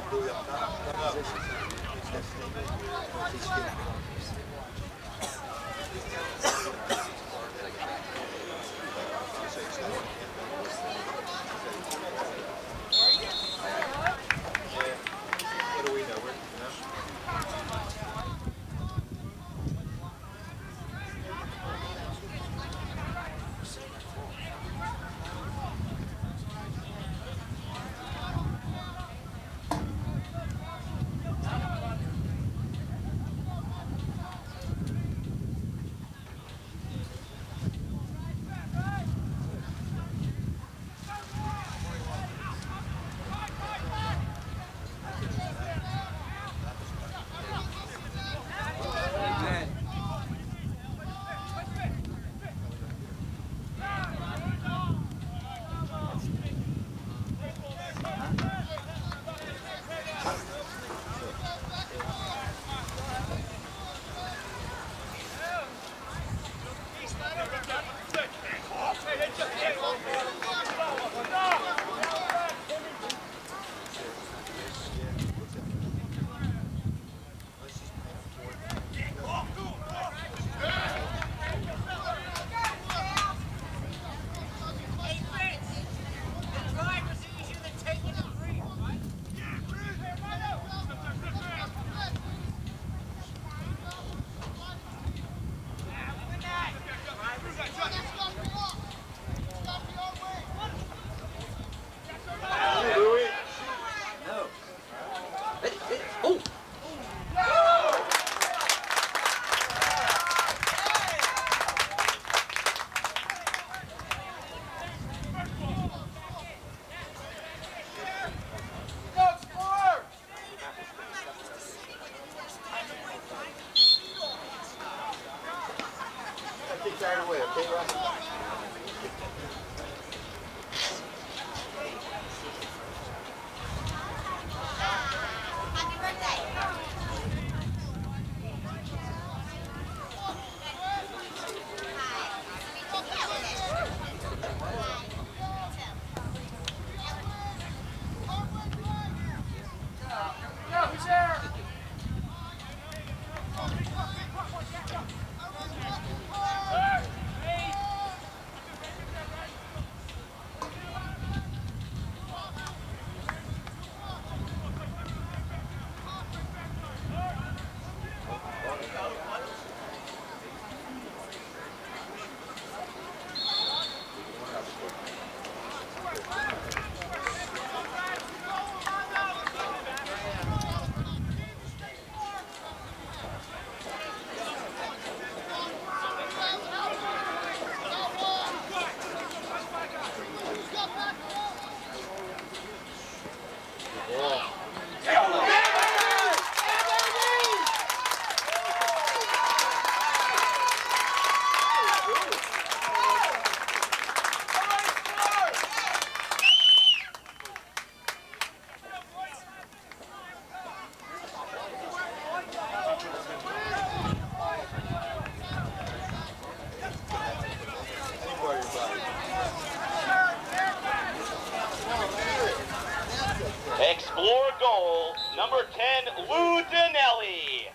Explore goal, number 10, Lou Danelli.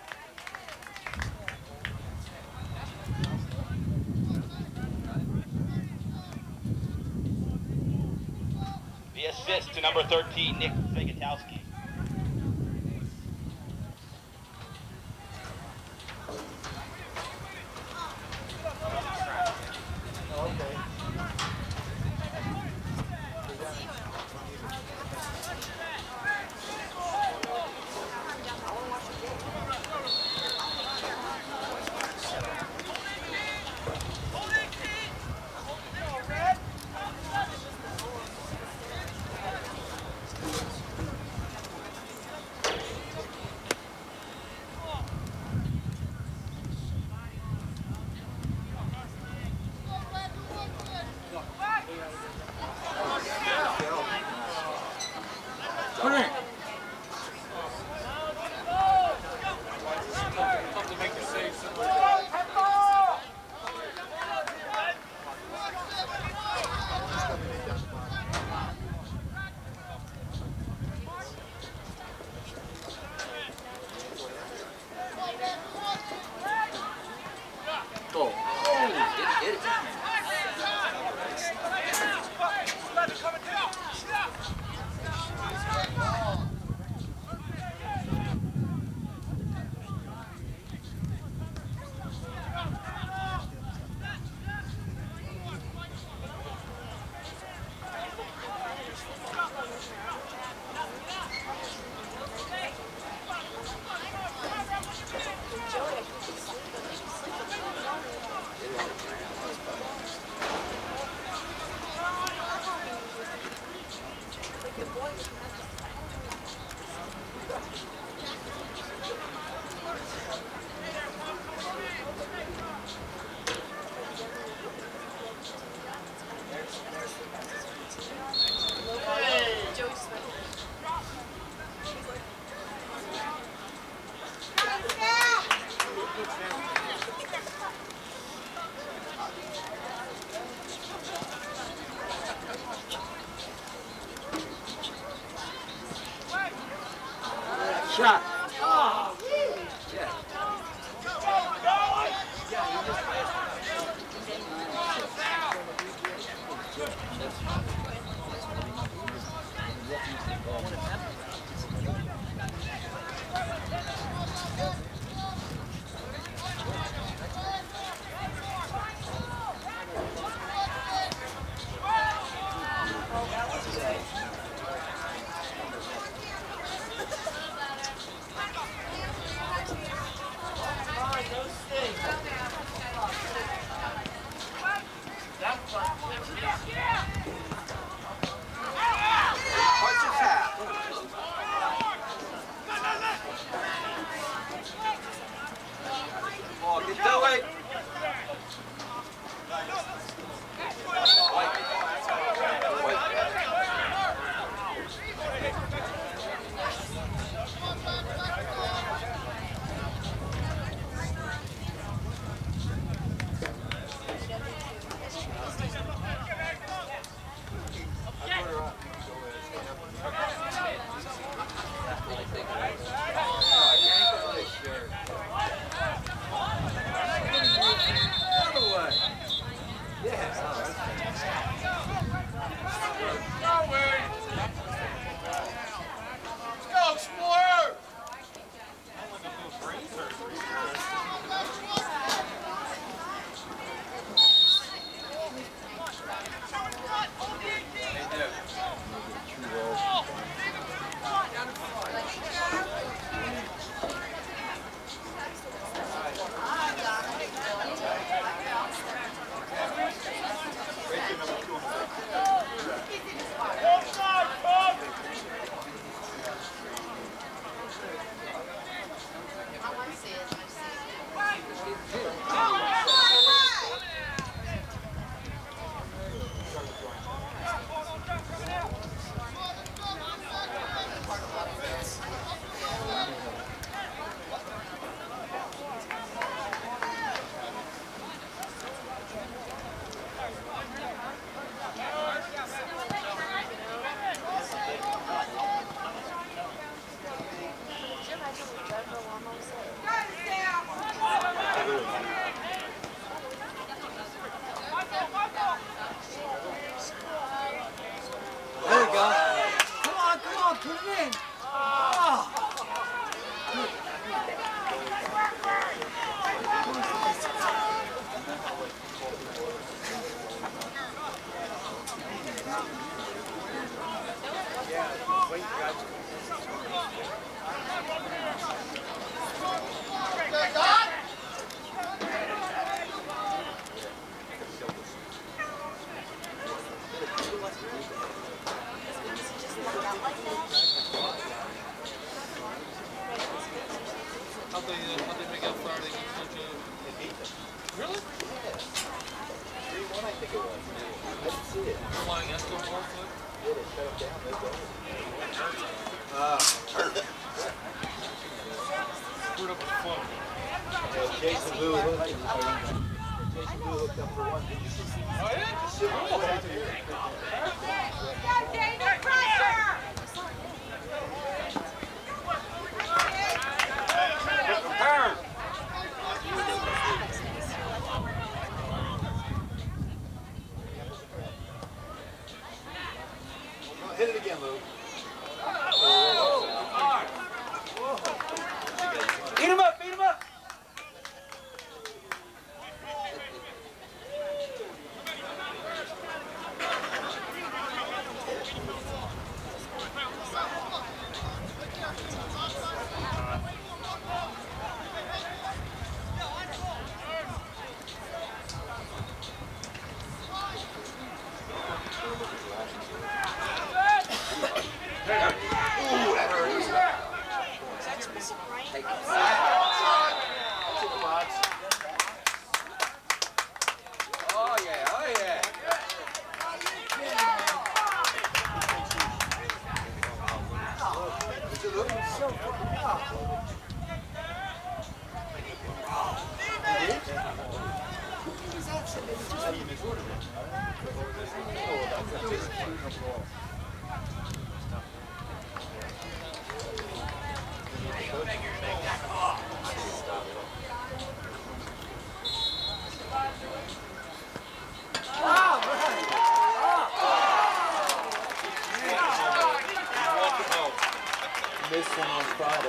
The assist to number 13, Nick Zagatowski. Shot. How'd they make out Friday against Mojo? They beat them. Really? Yeah. 3-1, I think it was. I didn't see it. Flying Esco ball foot? Yeah, they shut them down. They go. Screwed up his foot. Jason Blue hooked up for one. Did you see? Oh, yeah? Go, Dana, pressure! Hit it again, Lou. Beat him up, beat him up.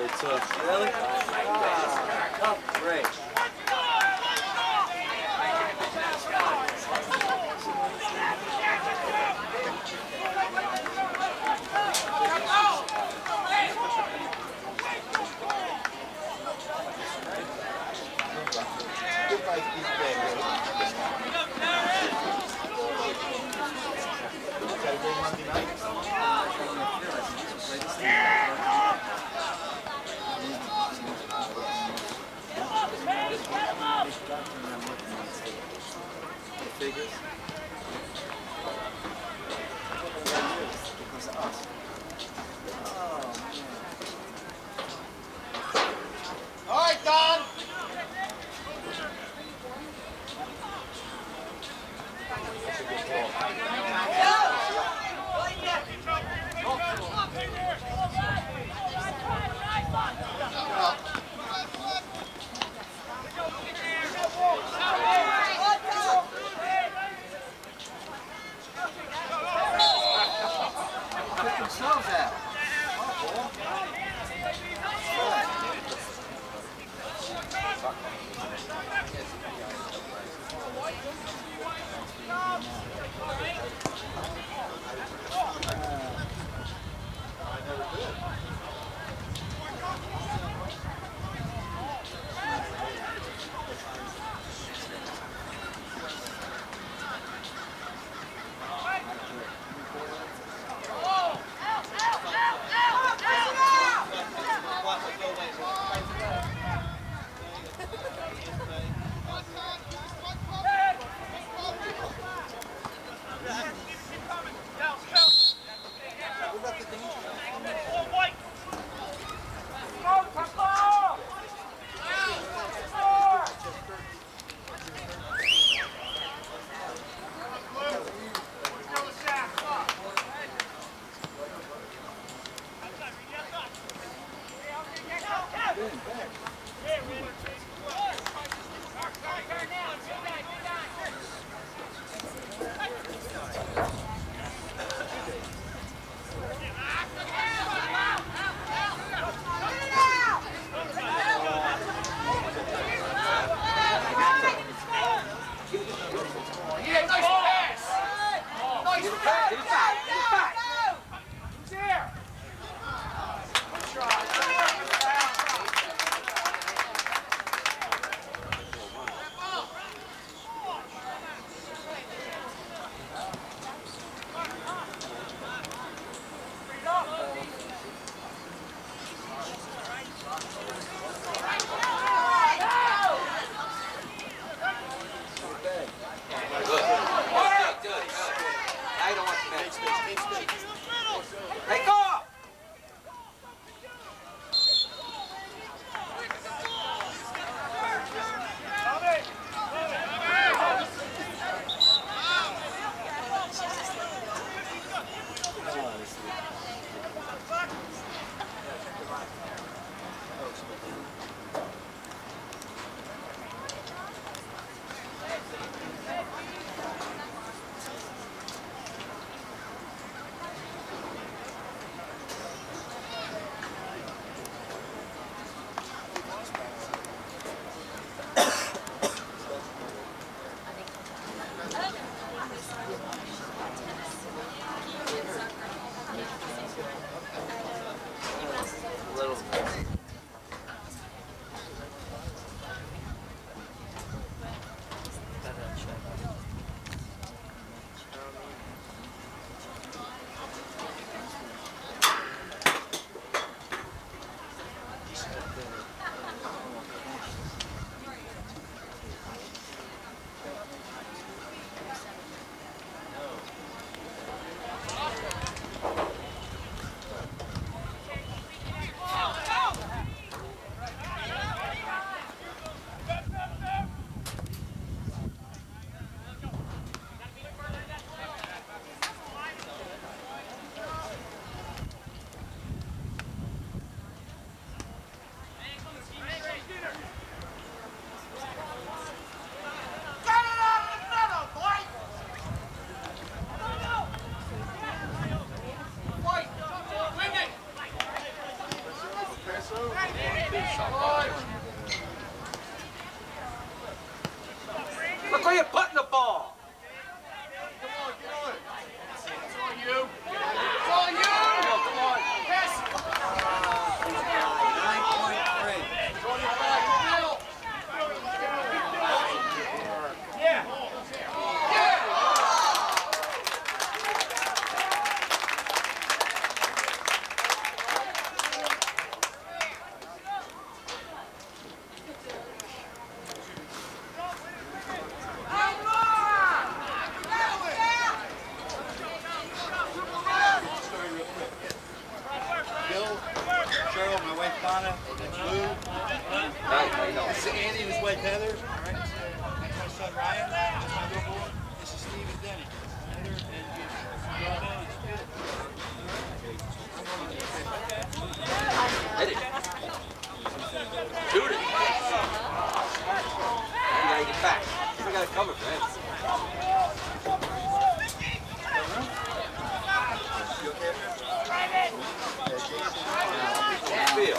really tough. Really? Oh, great. All right, Don. Put themselves out. White. Look where you're putting the ball. Come on, get on it. It's on you. It's on you. Come on. Pass. 9.3. It's on your back. Middle. Yeah. Bill, Cheryl, my wife Donna, that's Lou. This is Andy and his wife Heather. All right. That's my son Ryan. That's my little boy. This is Steve and Denny. Heather and Hit it. Shoot it. You gotta get back. You gotta cover for him. Feel.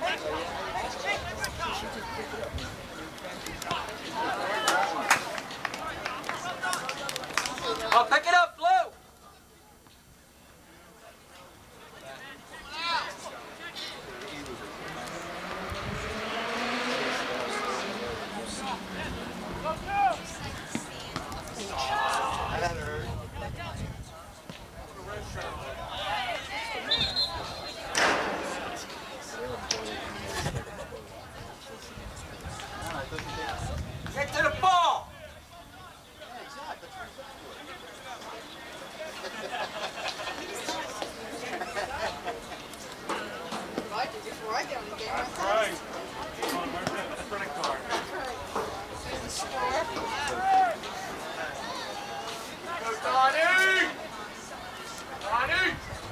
Oh, pick it up, Blue! Get to the ball! Before I get on the game, That's right. Come on, where's that credit card? Go, Donnie! Donnie!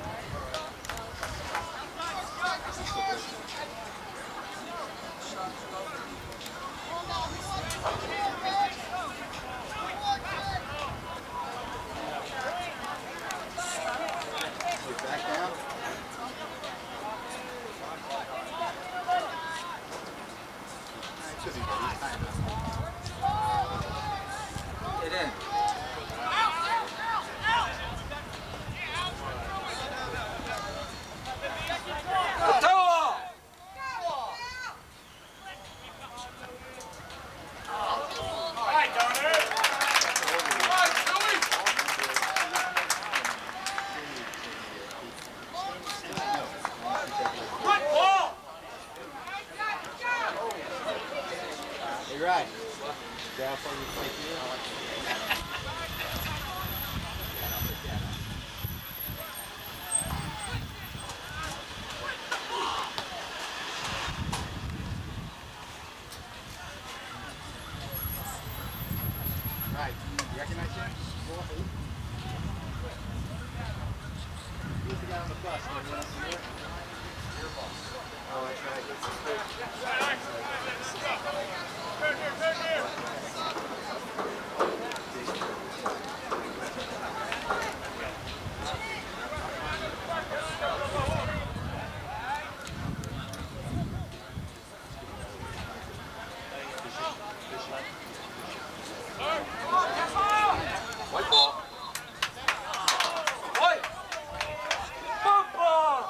Back down. Get in. You're right. Down for you, thank you. Right, you recognize him? Who's the guy on the bus? Oh, that's right. White ball. White! Football!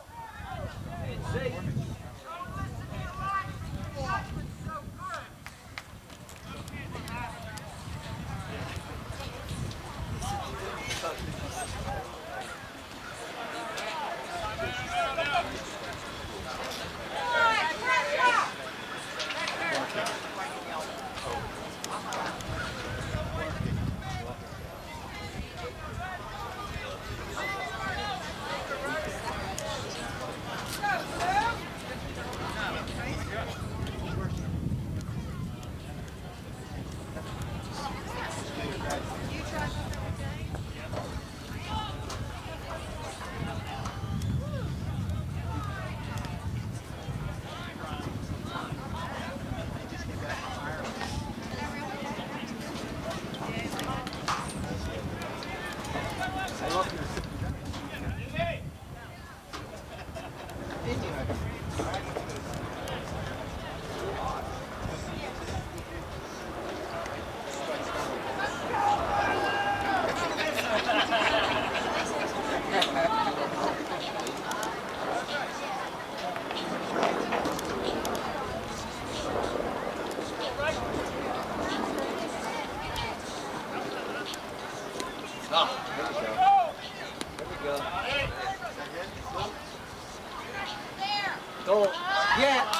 Go. Yeah.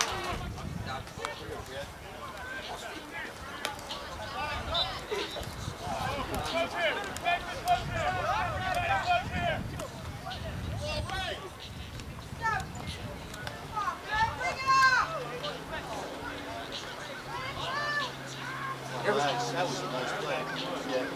That was a nice play. Yeah.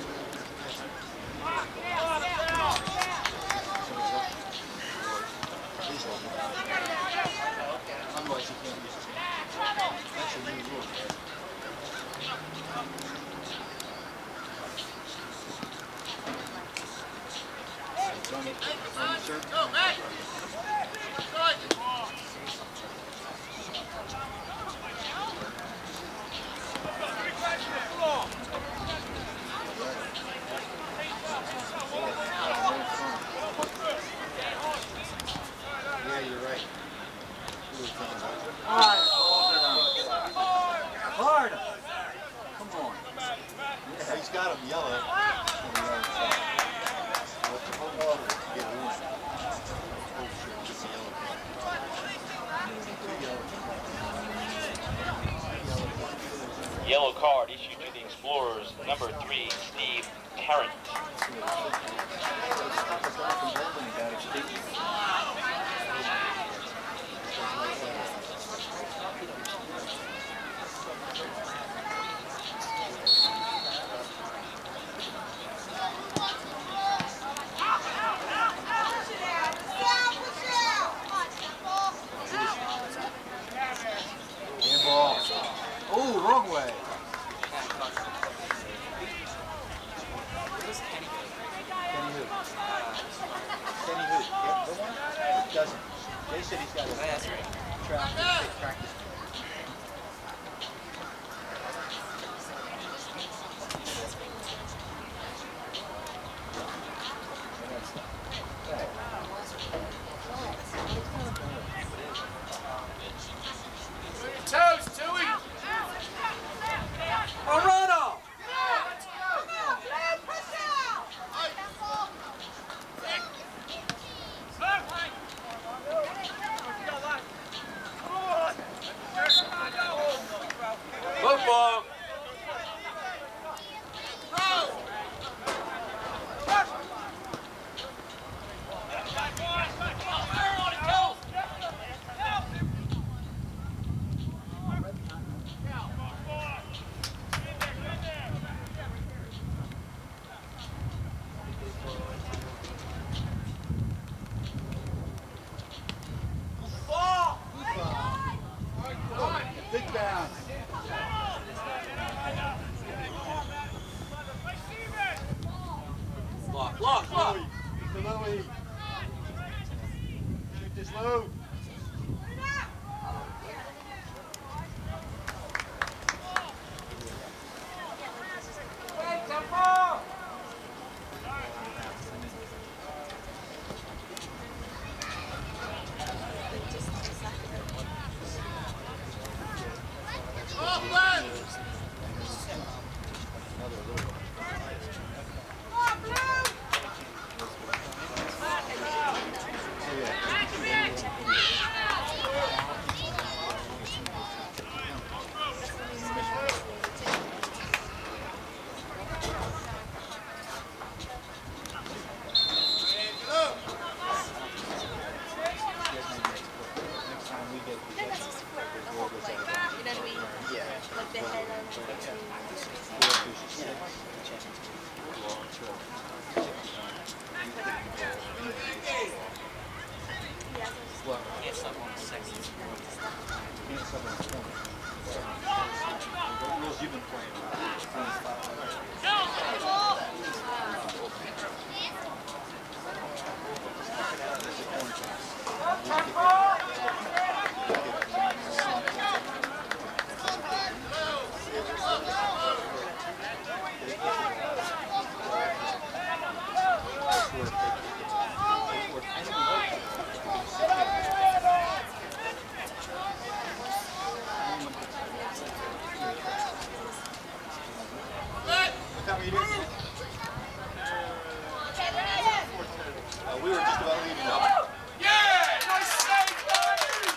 Otherwise, you can't use it. That's a new rule. It's on the shirt. doesn't. Jay said he's got a practice. Toes, Tui! A runoff! Football! Big bounce. Block. To Louie. Shoot this Lou. You've been playing. We were just about leaving up. Yeah! Nice save, buddy!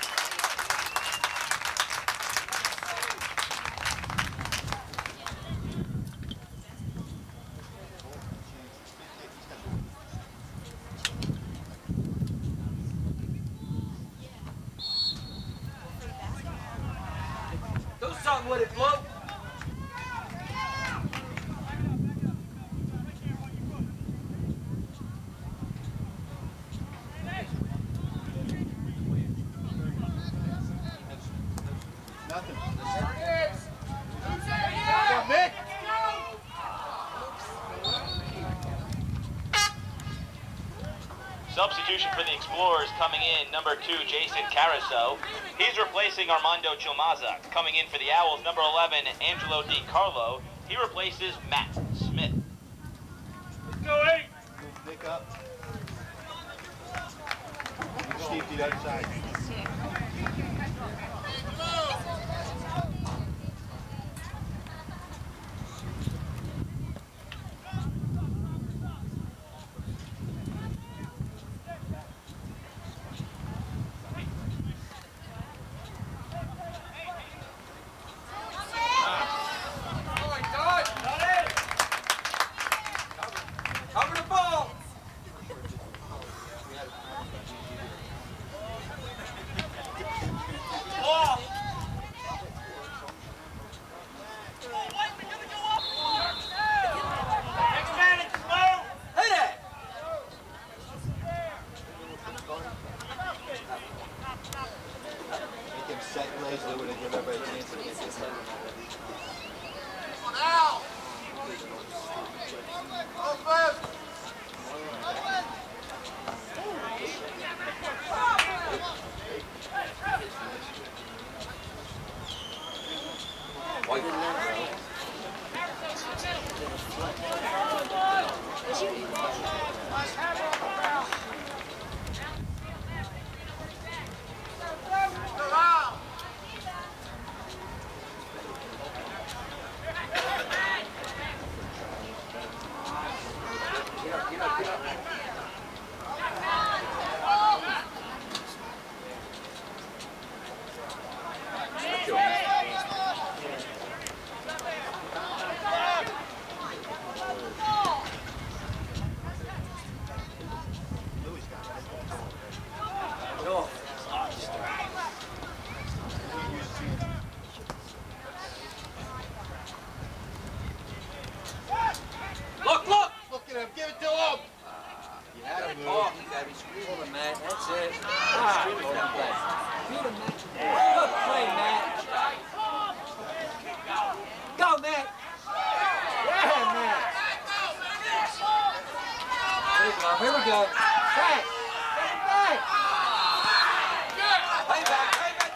Do something with it, Flo. Nothing. Substitution for the Explorers coming in, number 2, Jason Caraso. He's replacing Armando Chilmaza. Coming in for the Owls, number 11, Angelo Di Carlo. He replaces Matt Smith. Go 8! Nick up. Steve to the other side. Cover the ball! Ball! Oh, you gotta be screwed, Matt. That's it. Ah, good play, Matt. Go, Matt. Yeah, Matt. There you go. Here we go. Back. Back. Play back. Play back. Play back.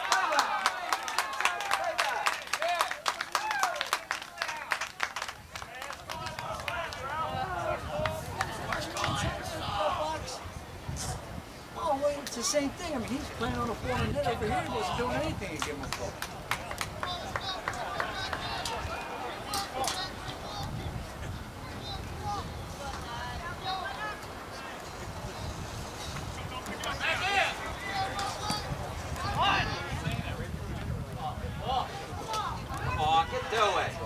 Oh, wait, it's the same thing. I mean, he's playing on a 400 net over here. He wasn't doing anything to give him a ball. Come on, get to it.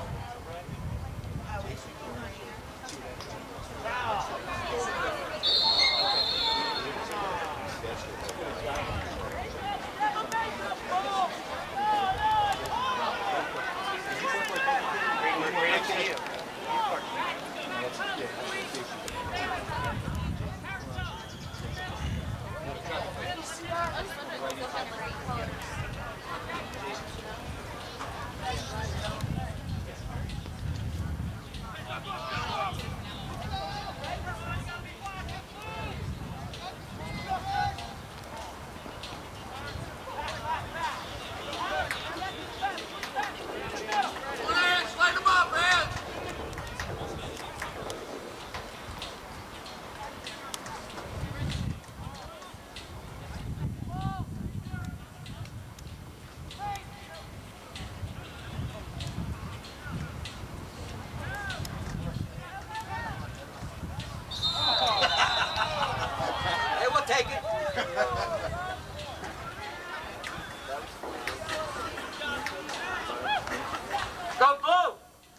Take it. Go blue.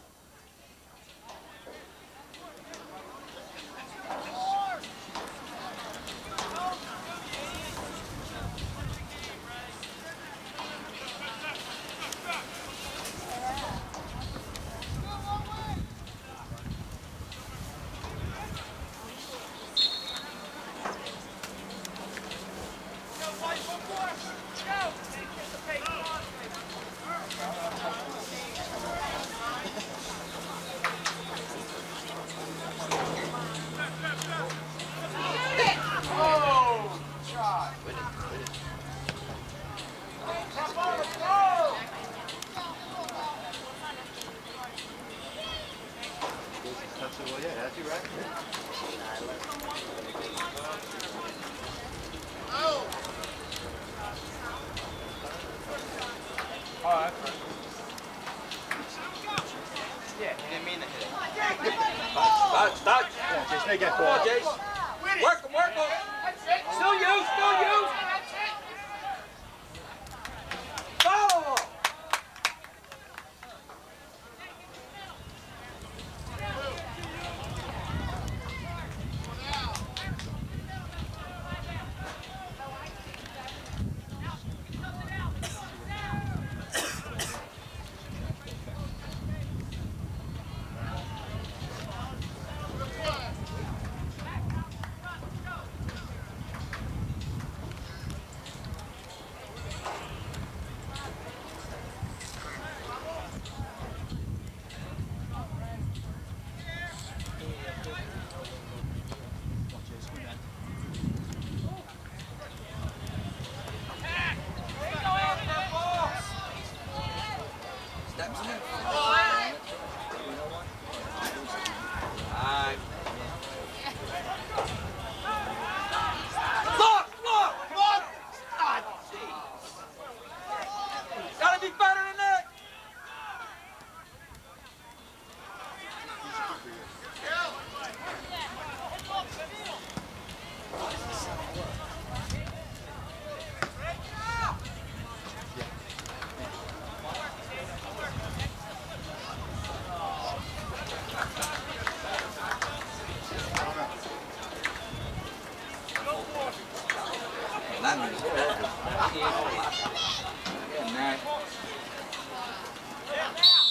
Well, yeah, that's you right. Oh, that's right. Yeah, he didn't mean to hit it. Stop. Come on, Jace, make that Come ball. on, Jace. Work him, work him. Still you, still you. Follow him.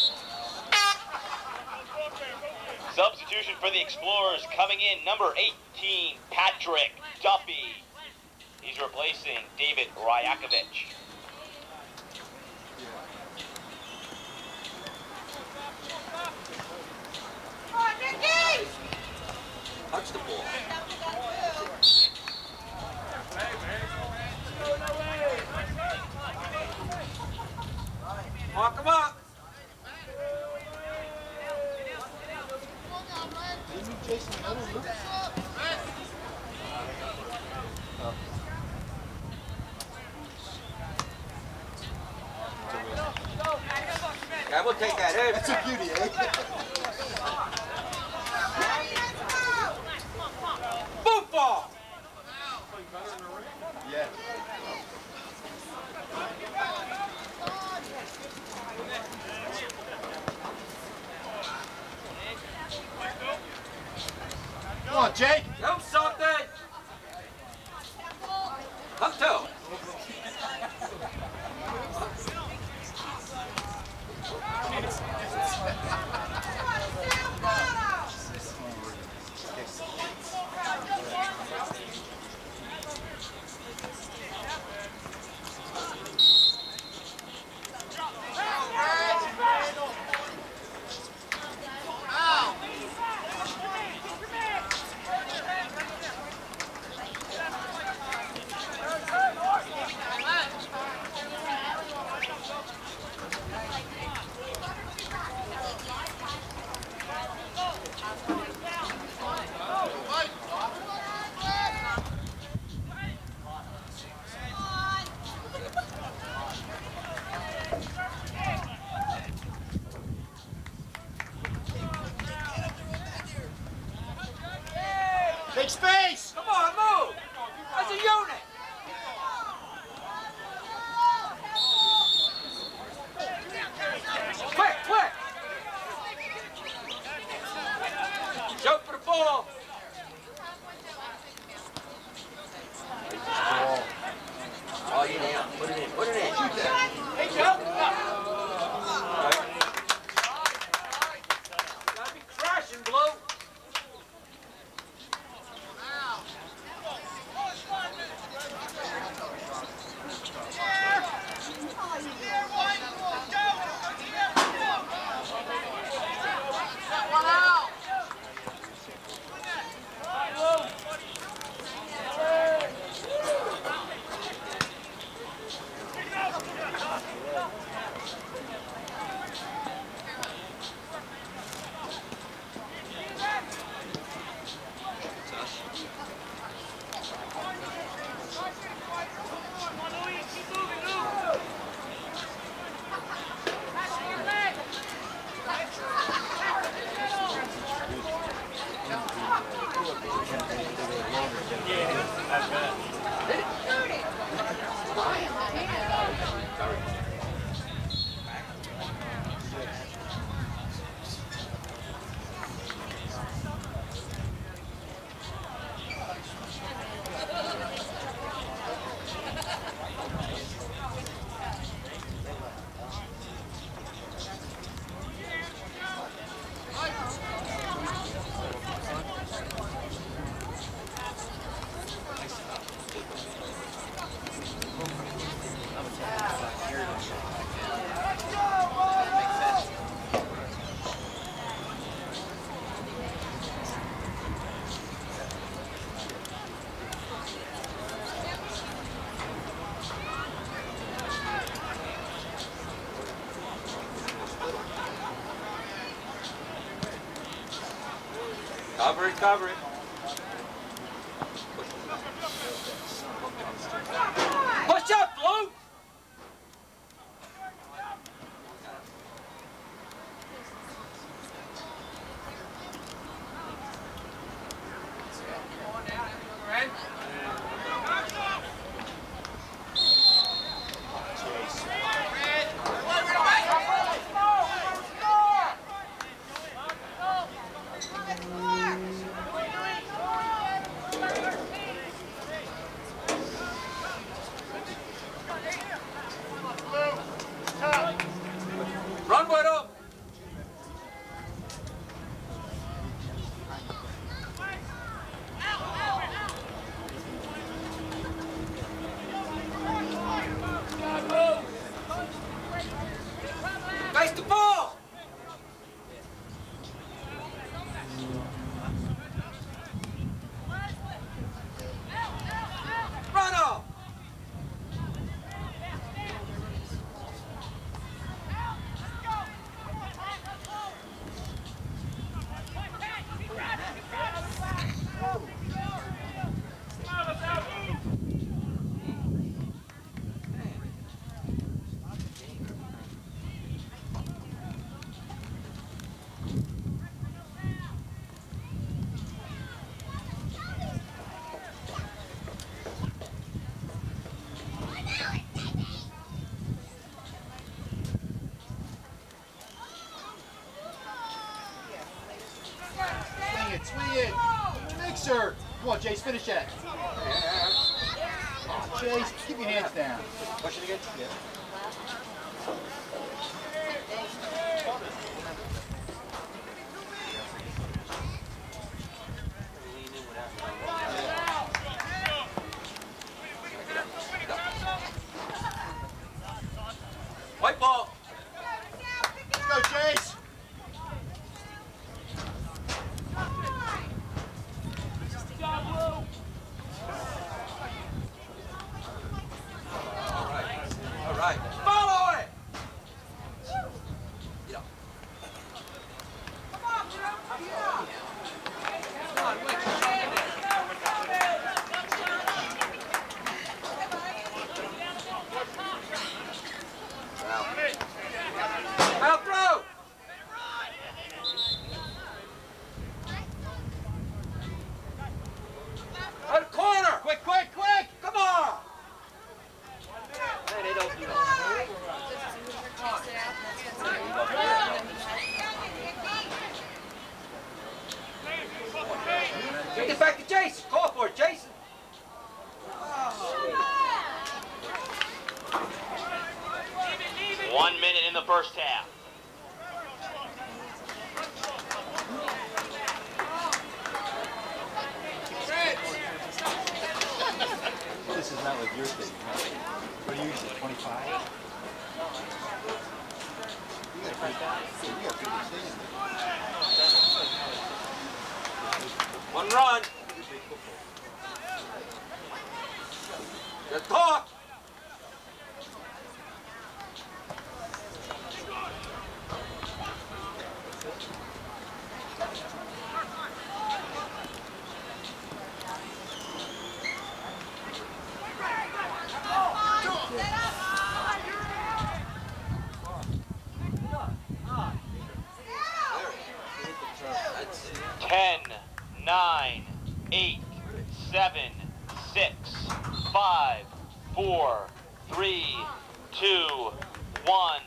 Substitution for the Explorers coming in, number 8, 14, Patrick Duffy. He's replacing David Rajakovic. Touch the ball. Mark him up. Yeah, we'll take that in. That's a beauty, eh? Football. Yeah. Come on, Jake. Give him something. Come to. Take space. Come on, move. As a unit. Quick, quick. Jump for the ball. Oh, you nailed it. Put it in. Put it in. Shoot that. Hey, jump. Gotta be crashing, Blue. Cover it, cover it. Push up, Blue! check. Chase, keep your hands down. Push it again. Yeah. White ball. Let's go, Chase. All right. Follow it. Get up. Out throw. Out corner. Quick, quick, quick. Come on. Hey, they don't do that. Take it back to Jason. Call for it, Jason. 1 minute in the first half. This is not like your thing, huh? What do you use, 25? You got 50 stands. One run. Good talk. That's 10, 9, 8, 7, 6, 5, 4, 3, 2, 1.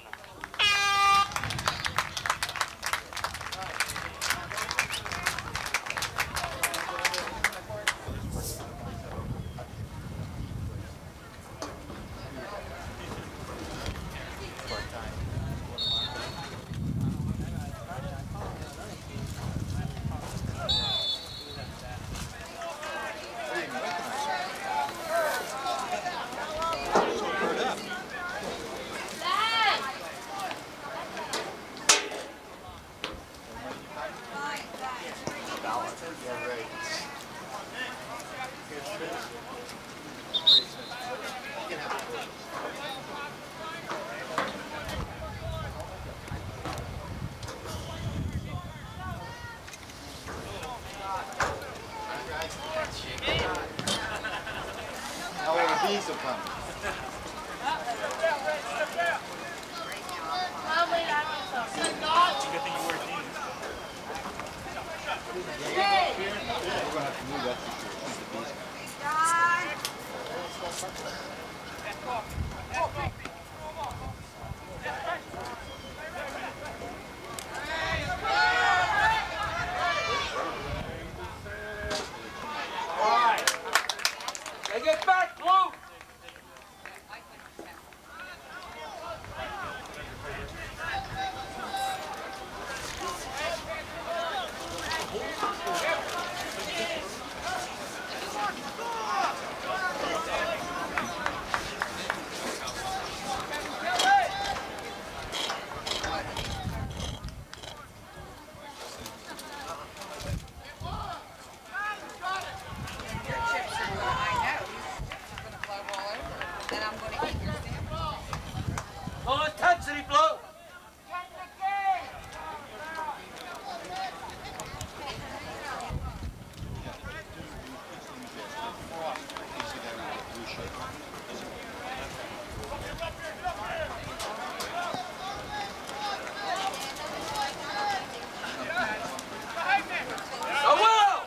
Now all the bees will come. We're gonna have to move that for sure. Take it back, Blue. Full intensity, Blue. So well.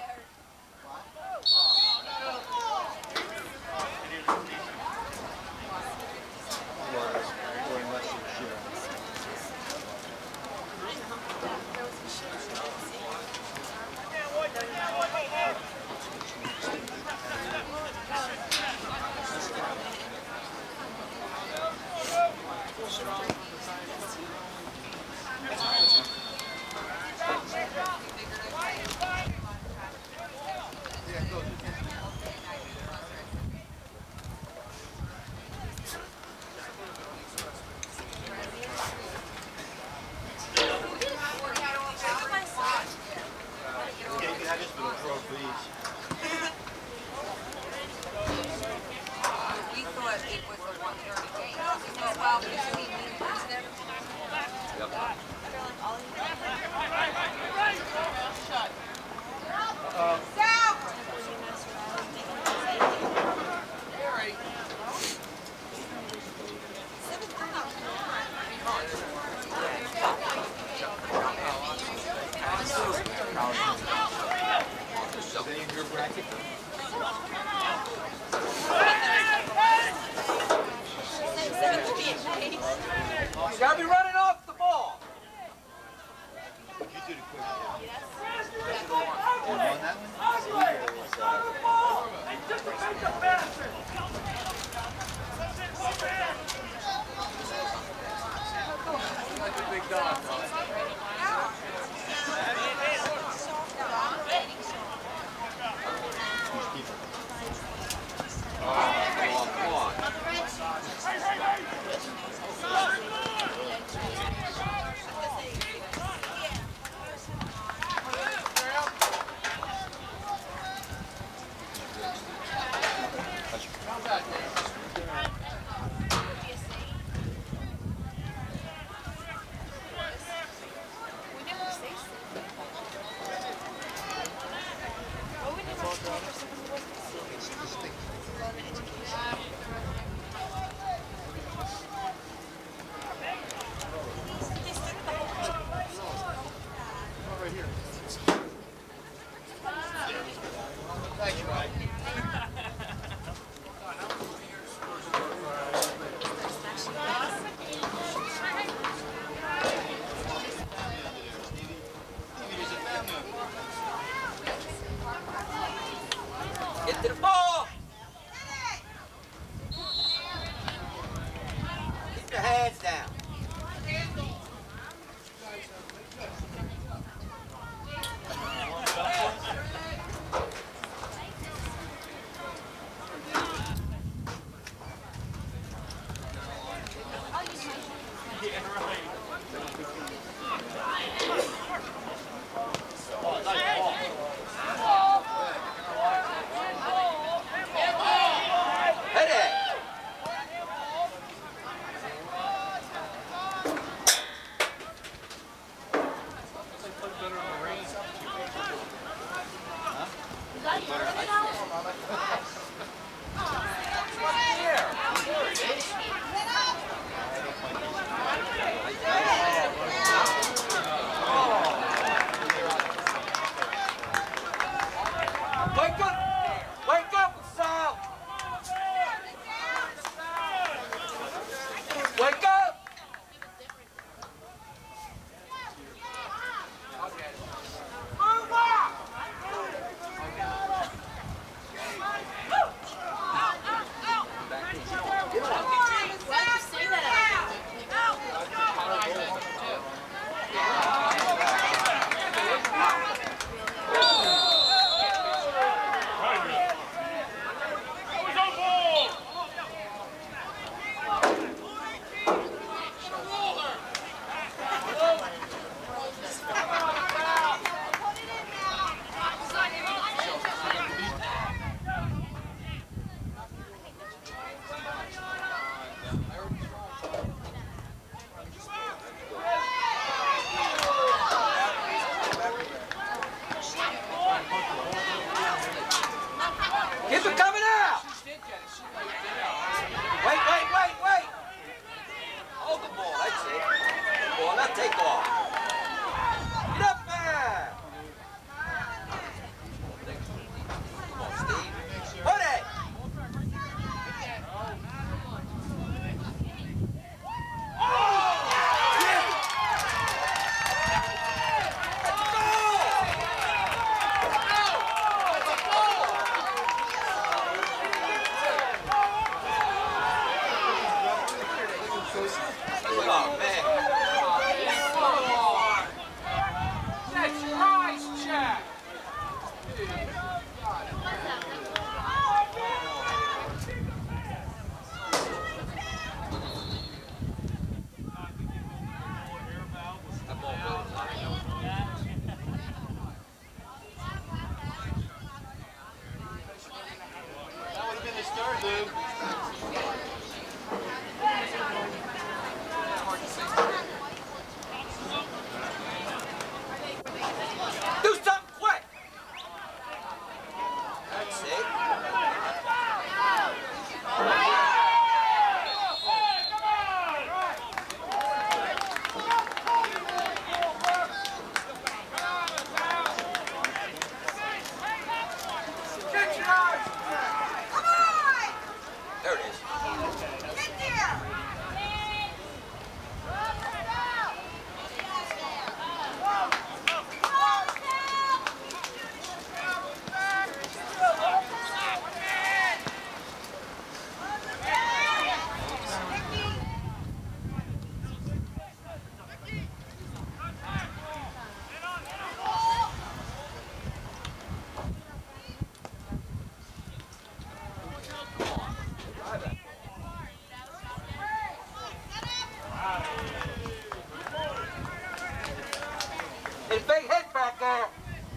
start, Lou. Do something quick. That's it. There it is. There's a big hit back there.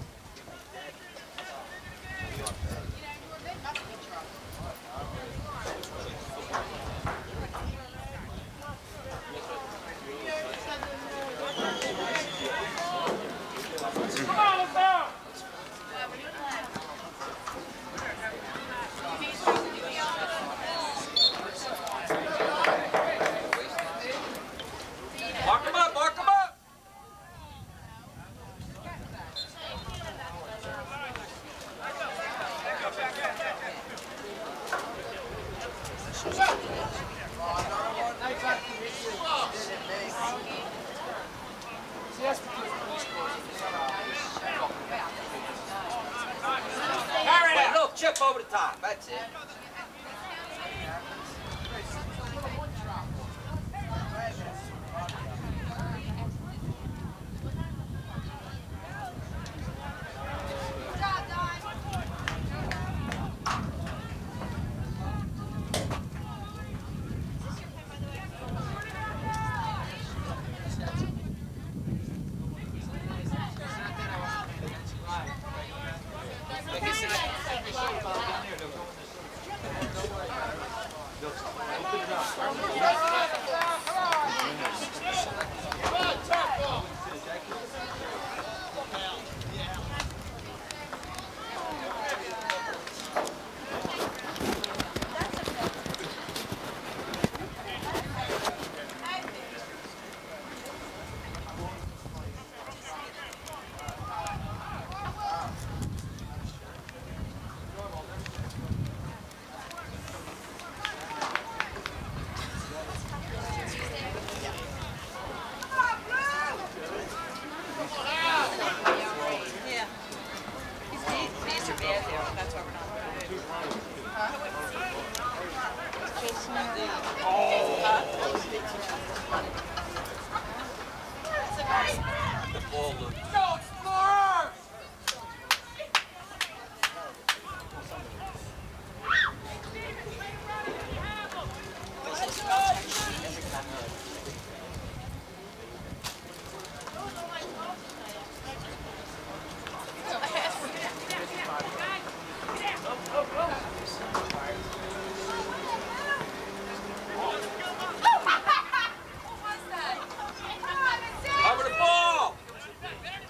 Come on, let's go! Mark him up, mark him up. Wait, little chip over the top. That's it. The ball looked. Go, Explorer! Cover the ball!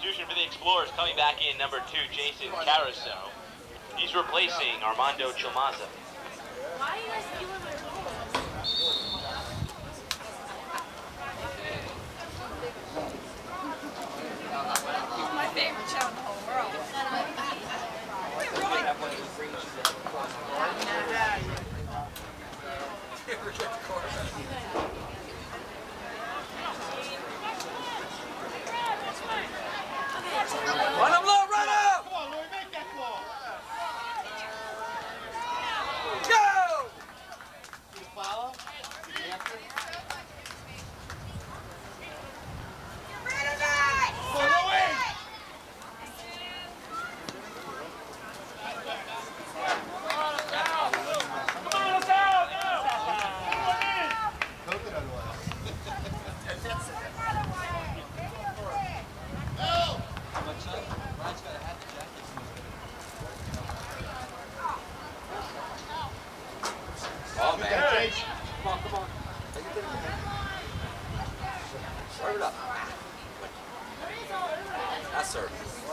Substitution for the Explorers coming back in, number 2, Jason Caruso. He's replacing Armando Chilmaza. Why are you guys stealing my He's my favorite show in the whole world. Run him low, run him! Come on, Louis, make that ball. Go! You follow? After? Come on, Louis! Oh, man. Okay, Come on, come on. Serve it up. That's serve.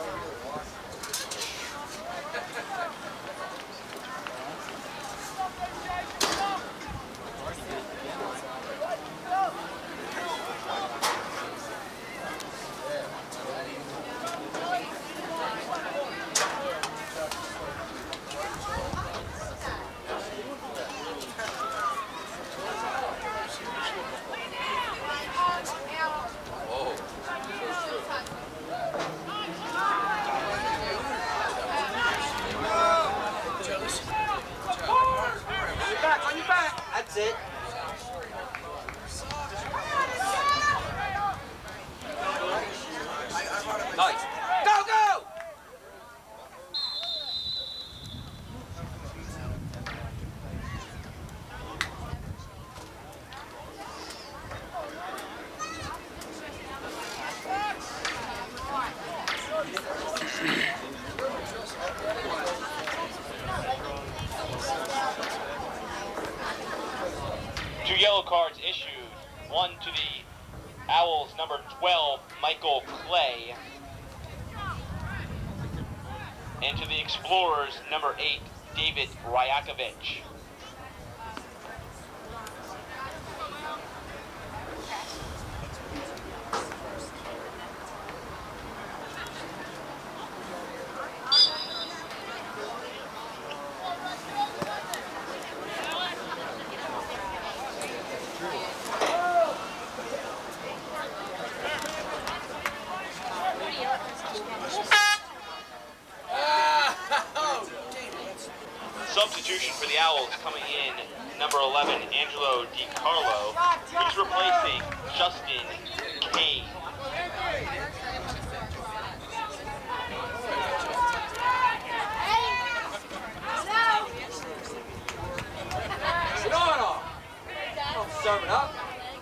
On your back. That's it. Nice. Go, go! Two yellow cards issued. One to the Owls, number 12, Michael Clay. And to the Explorers, number 8, David Rajakovic. Substitution for the Owls coming in, number 11, Angelo DiCarlo. He's replacing Justin Kane. Sit on. Don't serve it up.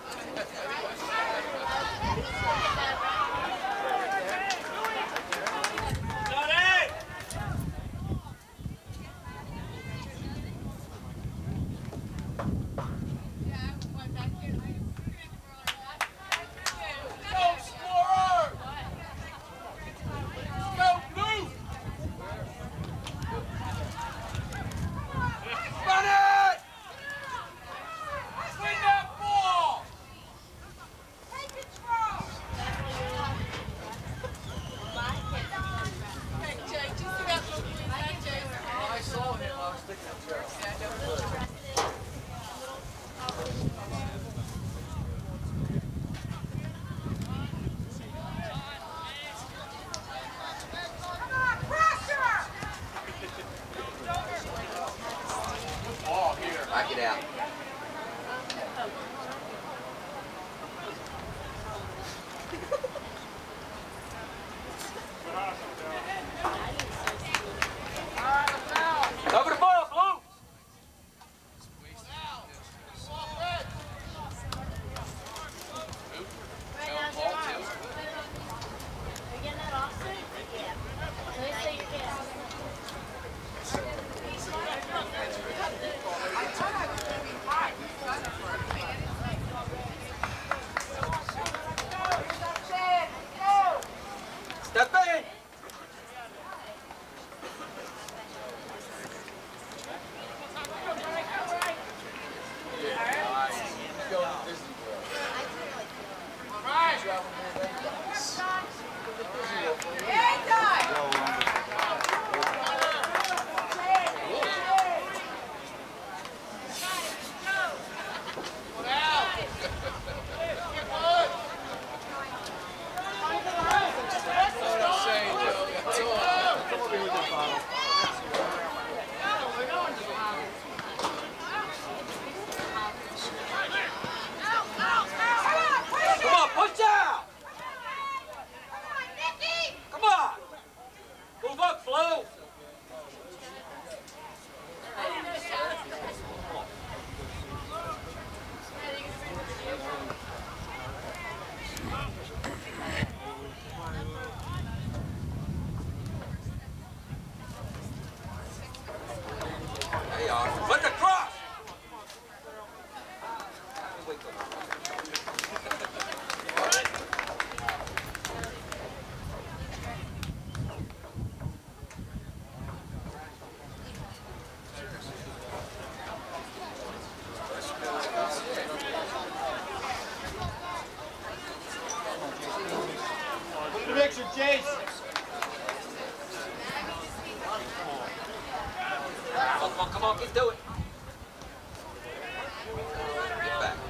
Back it out. Cover the ball, Blue. Come on, keep doing it. Get back.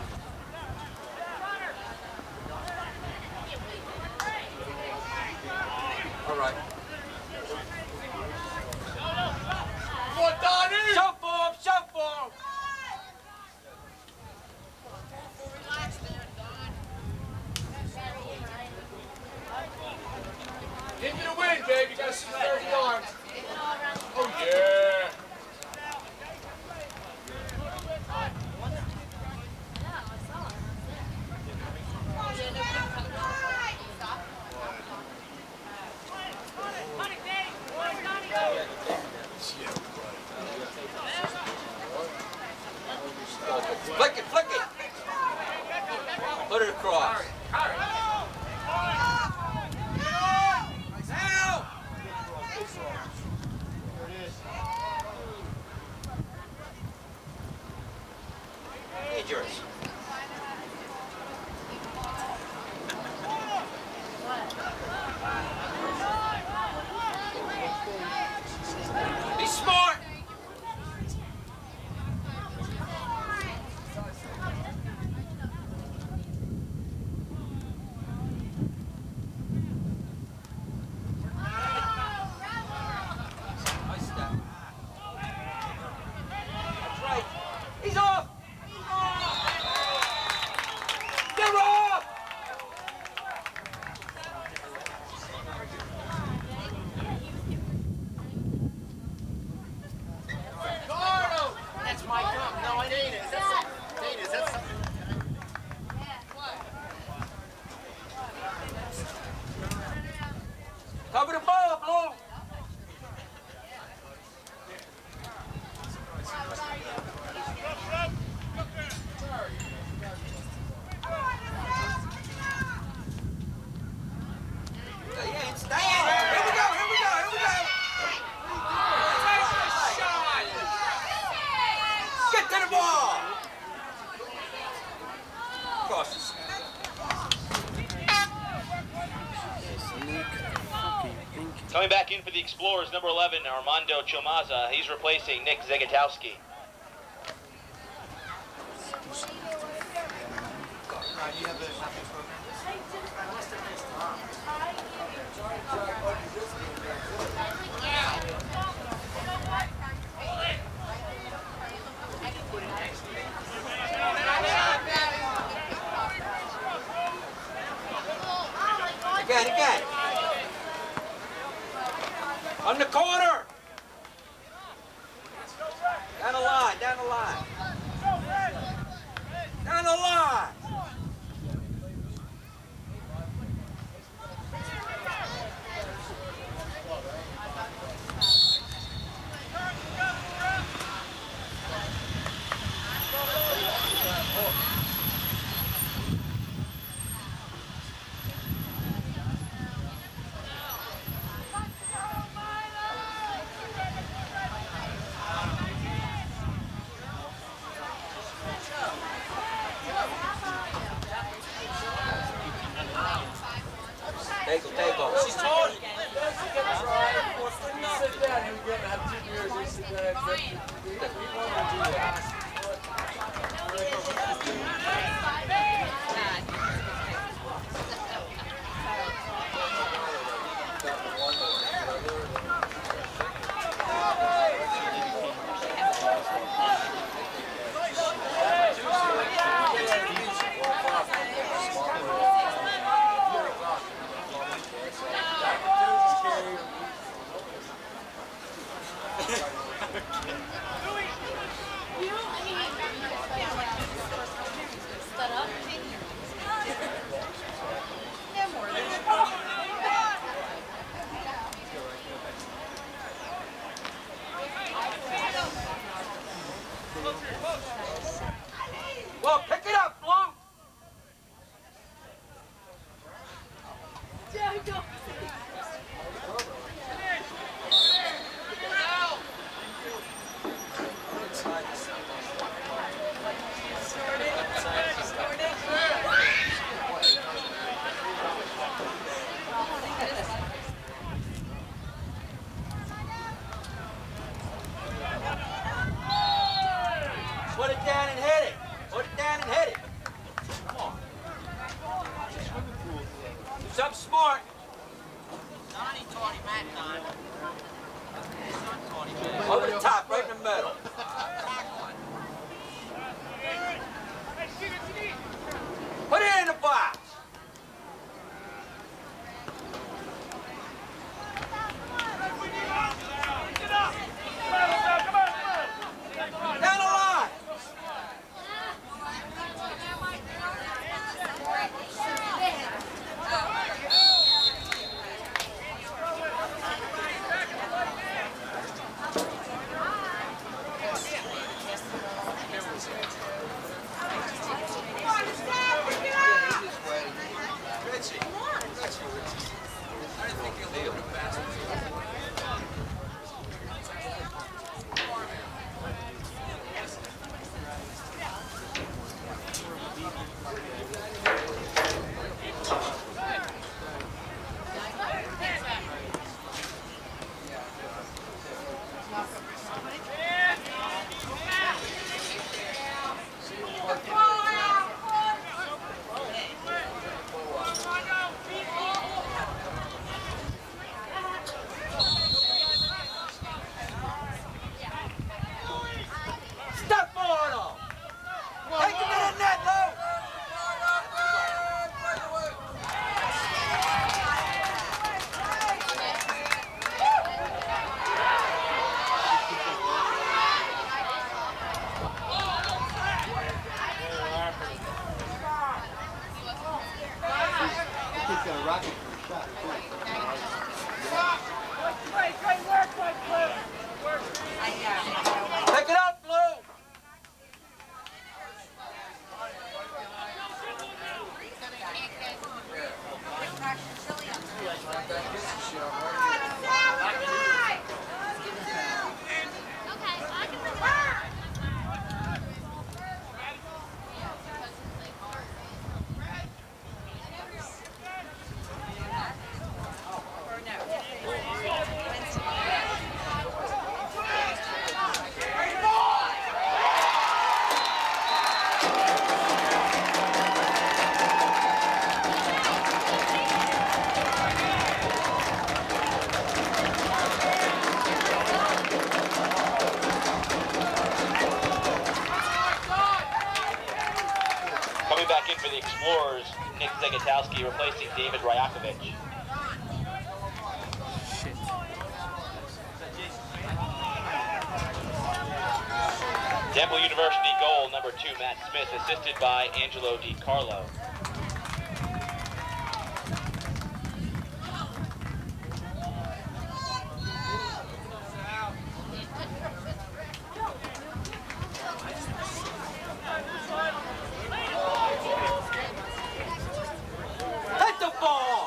All right. Come on, Donnie! Show for him, show for him. Into the wind, babe. You gotta spread the arms. Oh, yeah. Flick it, flick it. Put it across. Now! Need yours. Be smart! Nice step. That's right. He's off! They're off! Cardo! That's my gum. No, it ain't it. That's something. Cover the ball, Blue! Stay in! Here we go, here we go, here we go! Get to the ball! Cautious. Coming back in for the Explorers, number 11, Armando Chomaza. He's replacing Nick Zegatowski. Again. On the corner. Down the line, down the line. Down the line. Take. She's tall. Sit down. He was going to have 2 beers. He sit down. We want to do that. Well, pick it up, Blue. Put it down and hit it. Put it down and hit it. Come on. Do something smart. Donnie taught him that time. His son taught him that. Over the top, right in the middle. Put it in the box. Down the line. Step on him. Take him to the net, Lou. He's got a rocket for a shot, too. Pick it up, Blue. Coming back in for the Explorers, Nick Zagatowski replacing David Ryakovich. Temple University goal, number 2, Matt Smith, assisted by Angelo DiCarlo. Hit the ball.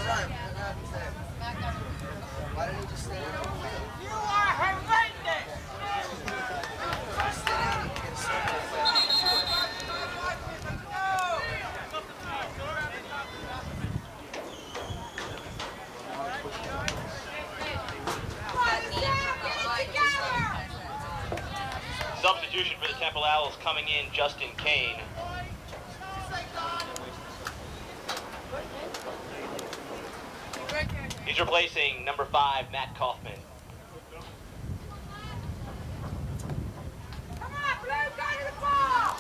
Why didn't he just stand up? You are horrendous! Substitution for the Temple Owls coming in, Justin Kane. He's replacing number 5, Matt Kaufman. Come on, Blue, go to the ball!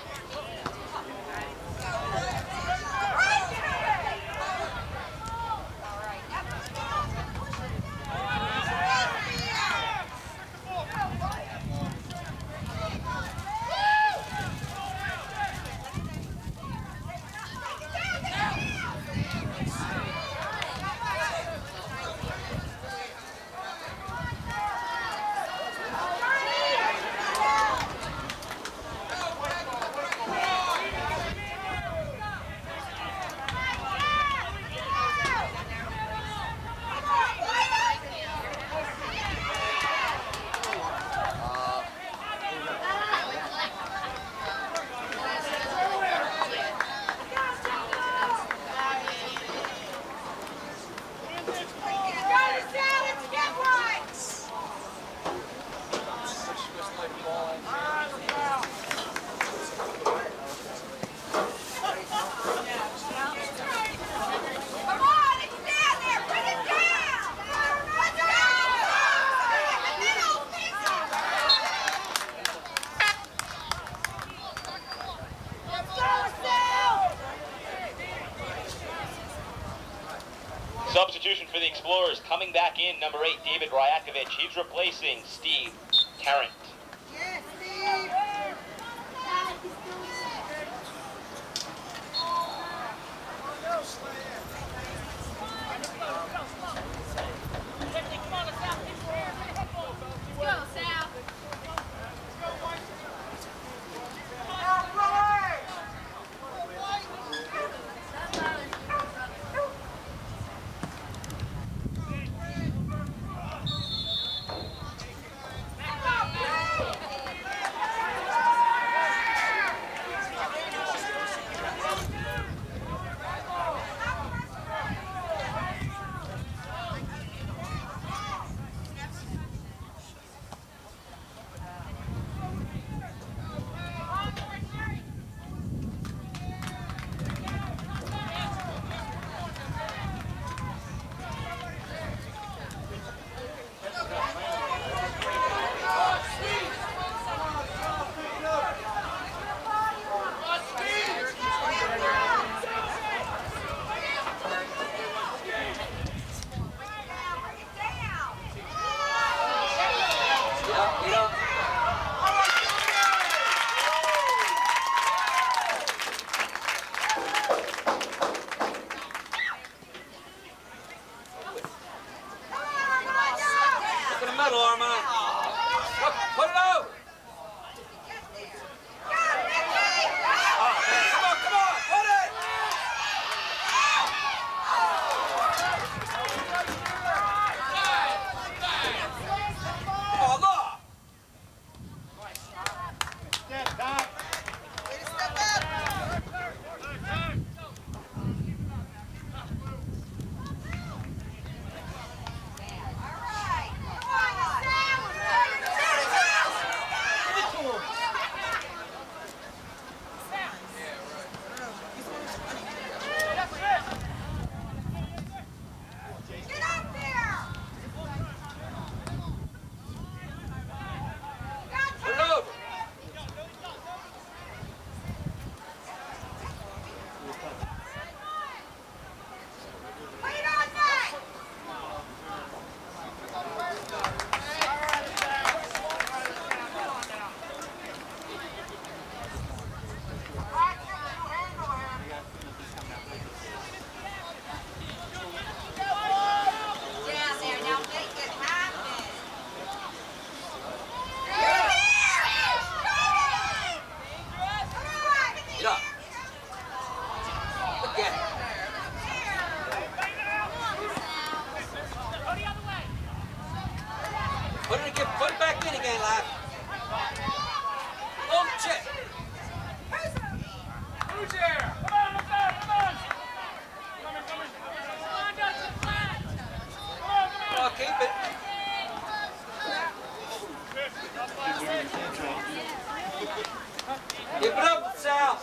Substitution for the Explorers coming back in, number 8, David Ryakovich. He's replacing Steve Tarrant. Yes, Steve! Put it back in again, lad. Oh, shit. Who's there? Come on, come on, come on. Come on, Dustin, flat. Come on, come on. Oh, keep it. Give it up, Sal.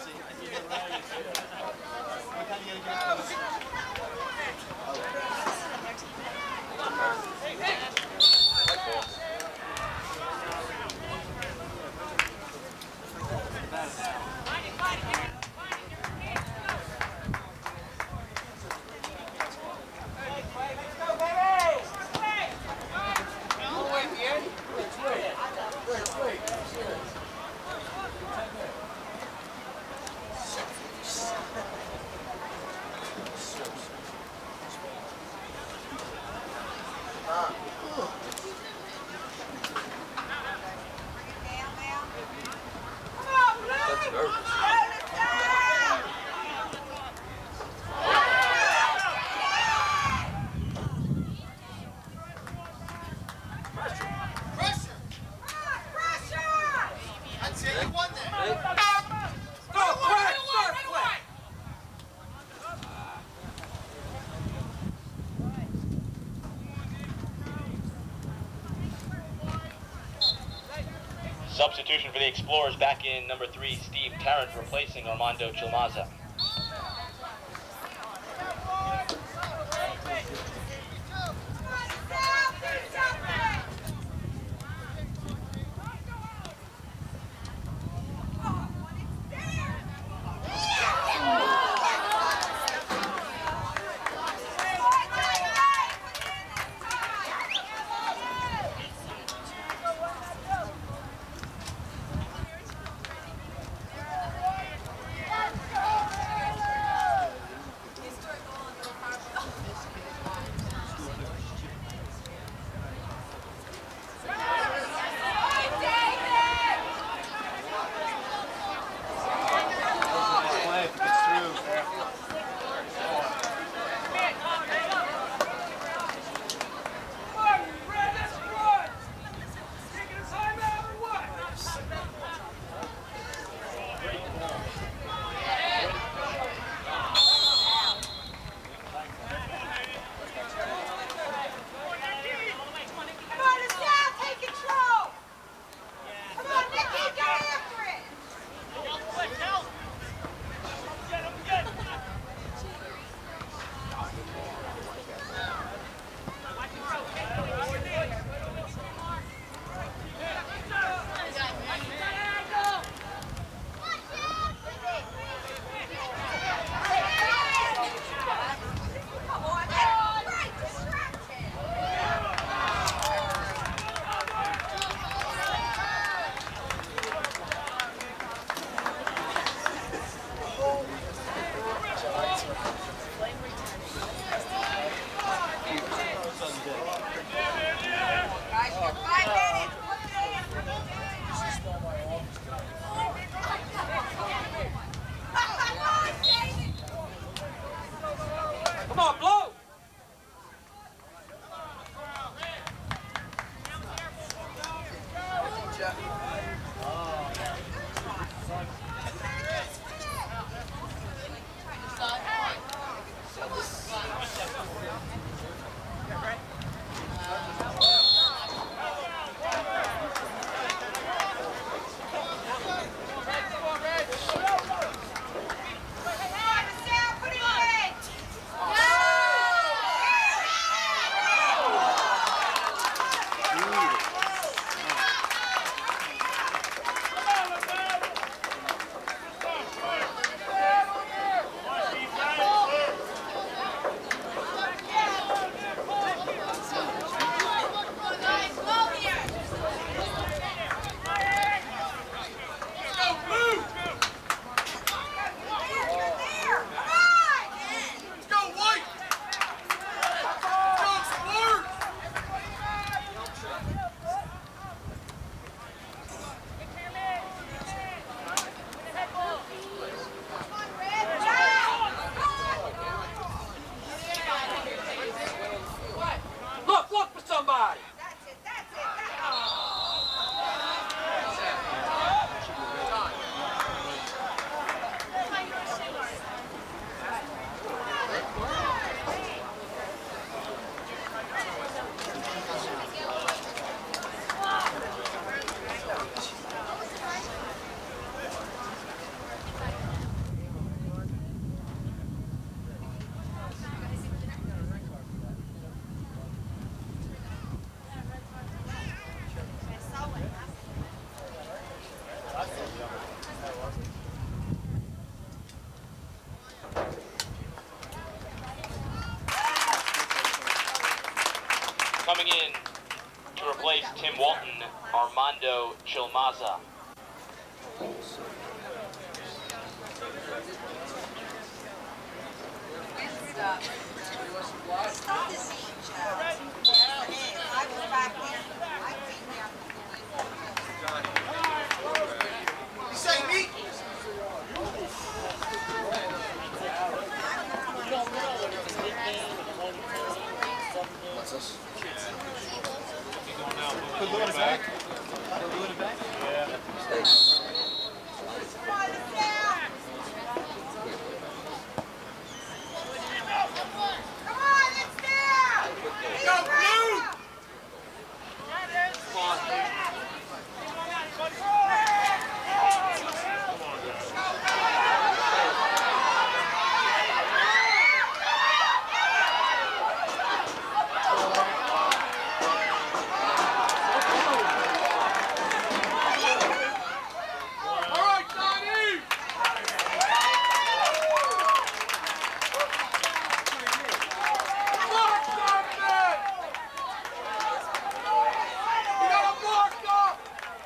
That's nervous. Substitution for the Explorers, back in number 3, Steve Tarrant, replacing Armando Chilmaza. Come on, blow! Yeah! Coming in to replace Tim Walton, Armando Chilmaza. Stop this eating, Joe. I was back there. I've been there. You say me? What's this? Put Lou in the back. Put Lou in the back. Stay. Come on, it's there! Go, Blue! All right, Donnie! Mark something! You gotta mark up!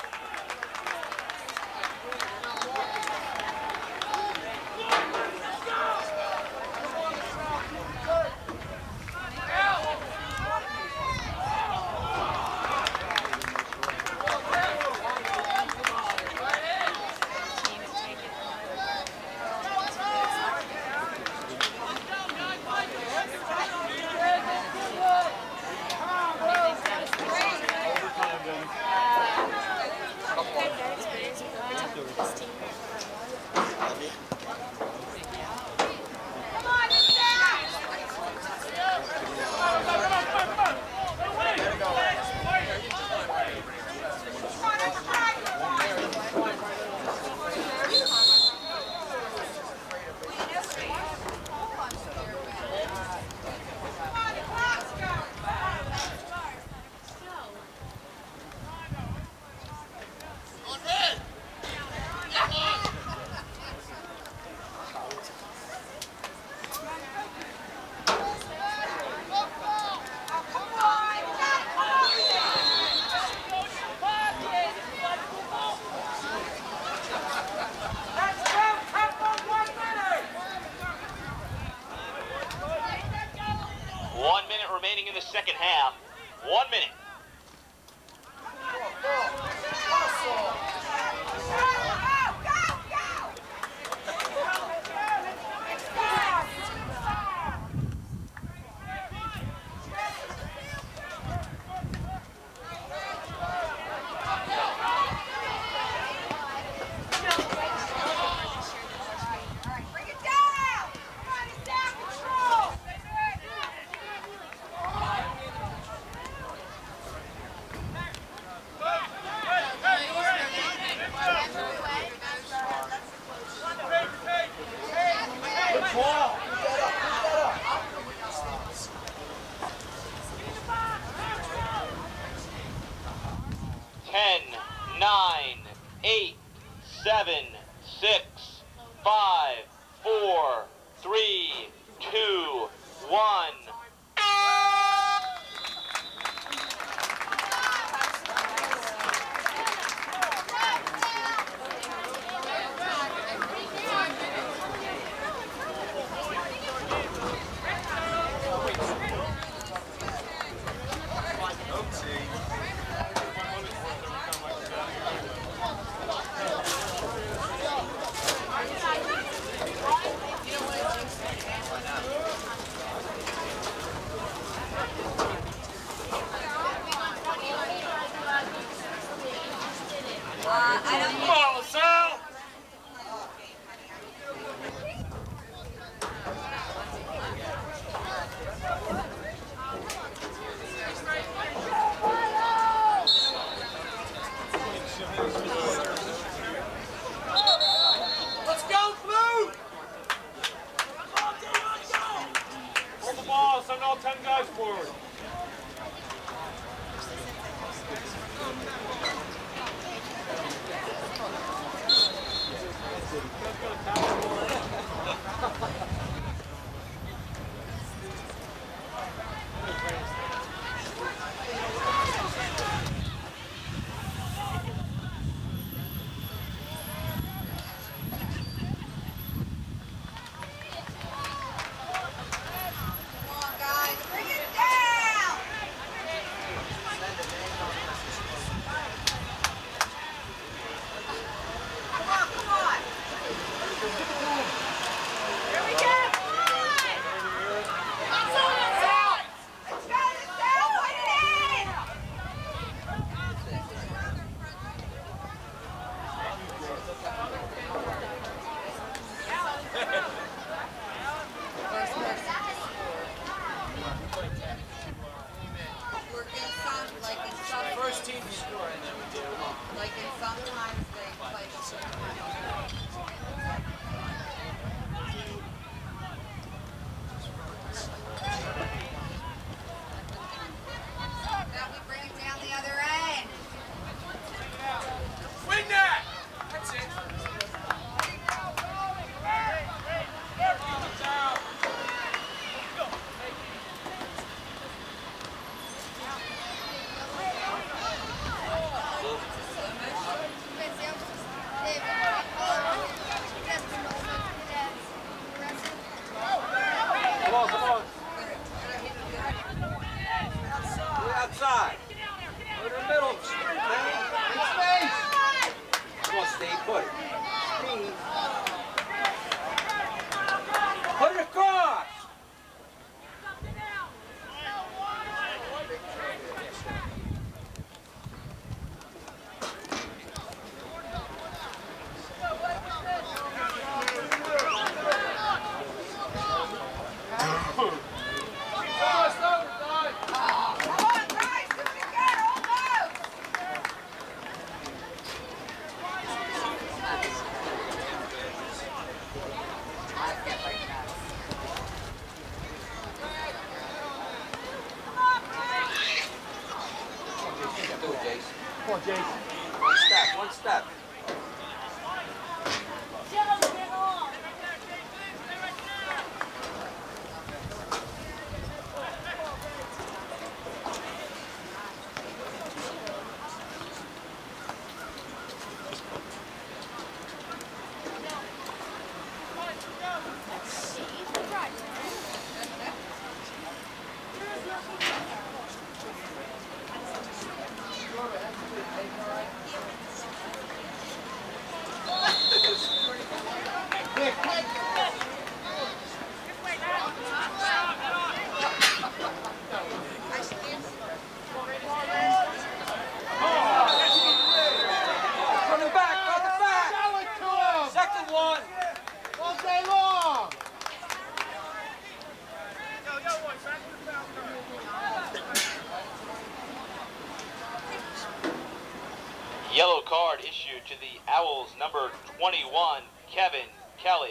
Remaining in the second half. 1 minute. Come on, Sal! Let's go, Blue! Hold the ball, send all 10 guys forward. We're in some, like in some. First team to score, and then we do. Like in sometimes they play the same Now we bring it down the other end. Win that! That's it. Come on, come on. We're outside. We're in the middle of the street, man. In space. Come on, Steve, put it. Steve. Put it across. Come on, Jason. One step, one step. Running back, running back. Second one. All day long! Yellow card issued to the Owls, number 21, Kevin Kelly.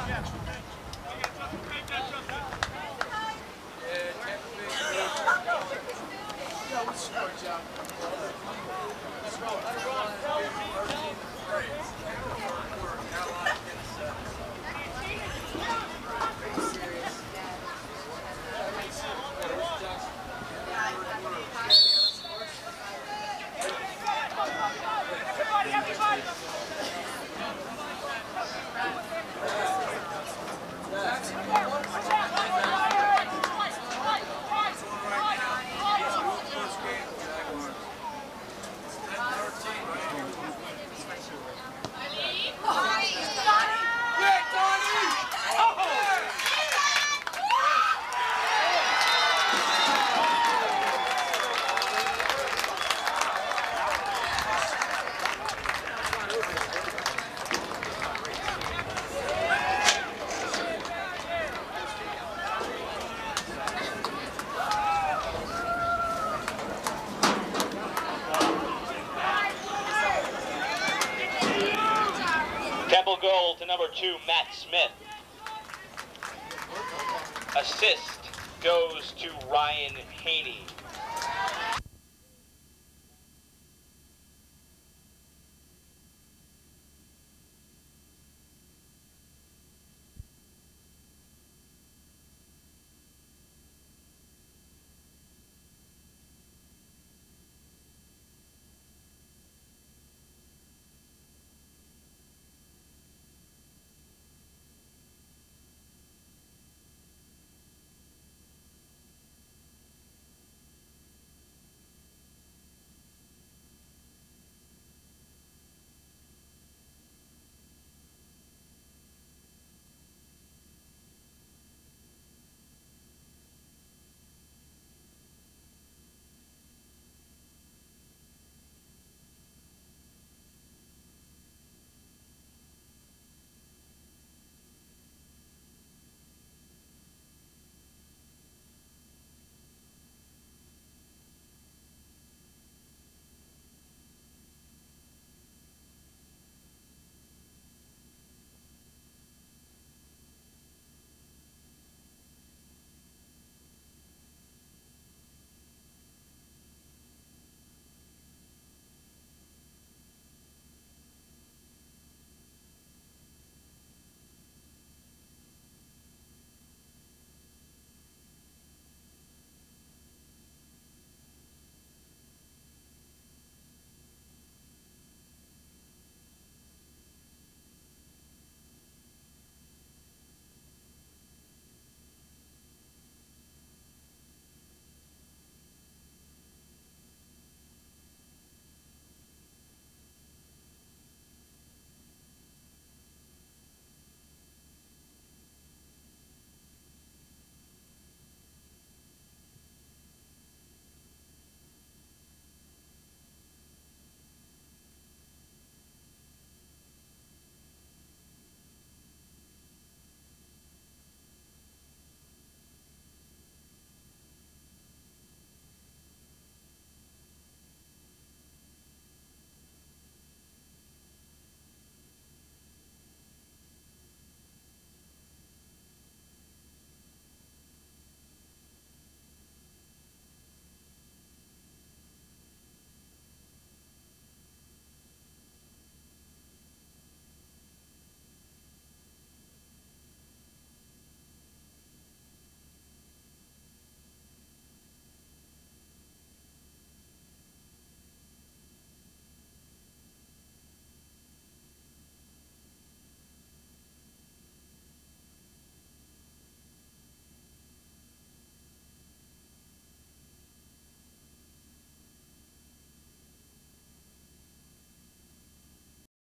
Temple goal to number 2, Matt Smith. Assist goes to Ryan Haney.